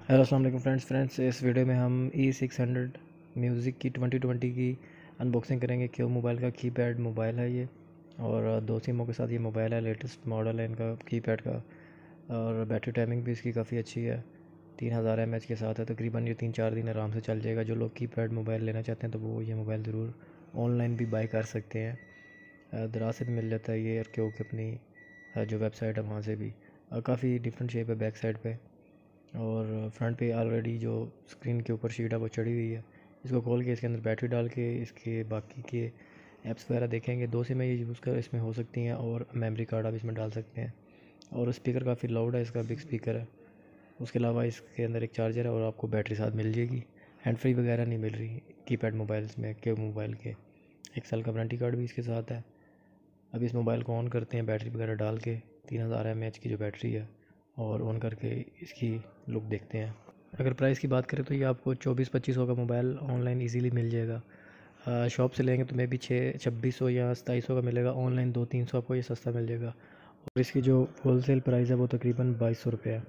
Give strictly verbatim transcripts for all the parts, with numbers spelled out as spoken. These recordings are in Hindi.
हेलो अस्सलाम वालेकुम फ्रेंड्स फ्रेंड्स इस वीडियो में हम ई सिक्स हंड्रेड म्यूज़िक की ट्वेंटी ट्वेंटी की अनबॉक्सिंग करेंगे। क्यों मोबाइल का कीपैड मोबाइल है ये, और दो सिमों के साथ ये मोबाइल है। लेटेस्ट मॉडल है इनका कीपैड का, और बैटरी टाइमिंग भी इसकी काफ़ी अच्छी है। तीन हज़ार एम एच के साथ है। तकरीबन ये तीन चार दिन आराम से चल जाएगा। जो लोग कीपैड मोबाइल लेना चाहते हैं तो वो ये मोबाइल ज़रूर ऑनलाइन भी बाई कर सकते हैं। दराज से भी मिल जाता है ये, क्योंकि अपनी जो वेबसाइट है वहाँ से भी। काफ़ी डिफरेंट शेप है बैक साइड पे, और फ्रंट पे ऑलरेडी जो स्क्रीन के ऊपर शीट है वो चढ़ी हुई है। इसको खोल के इसके अंदर बैटरी डाल के इसके बाकी के ऐप्स वगैरह देखेंगे। दो सिम ये यूज़ कर इसमें हो सकती हैं, और मेमोरी कार्ड आप इसमें डाल सकते हैं। और स्पीकर काफ़ी लाउड है, इसका बिग स्पीकर है। उसके अलावा इसके अंदर एक चार्जर है, और आपको बैटरी साथ मिल जाएगी। हैंड फ्री वगैरह नहीं मिल रही कीपैड मोबाइल्स में के मोबाइल के। एक साल का वारंटी कार्ड भी इसके साथ है। अब इस मोबाइल को ऑन करते हैं बैटरी वगैरह डाल के। तीन हज़ार एम एच की जो बैटरी है, और ऑन करके इसकी लुक देखते हैं। अगर प्राइस की बात करें तो ये आपको चौबीस पच्चीस सौ का मोबाइल ऑनलाइन इजीली मिल जाएगा। शॉप से लेंगे तो मे बी छः छब्बीस सौ या सताईस सौ का मिलेगा। ऑनलाइन दो तीन सौ आपको ये सस्ता मिल जाएगा। और इसकी जो होलसेल प्राइस है वो तकरीबन बाईस सौ रुपये है।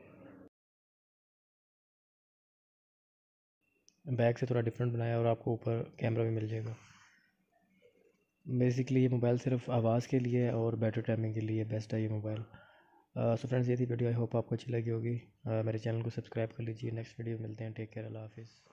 बैक से थोड़ा डिफरेंट बनाया, और आपको ऊपर कैमरा भी मिल जाएगा। बेसिकली ये मोबाइल सिर्फ आवाज़ के लिए और बैटरी टाइमिंग के लिए बेस्ट है ये मोबाइल। सो फ्रेंड्स, ये थी वीडियो। आई होप आपको अच्छी लगी होगी। uh, मेरे चैनल को सब्सक्राइब कर लीजिए। नेक्स्ट वीडियो मिलते हैं। टेक केयर, अल्लाह हाफिज़।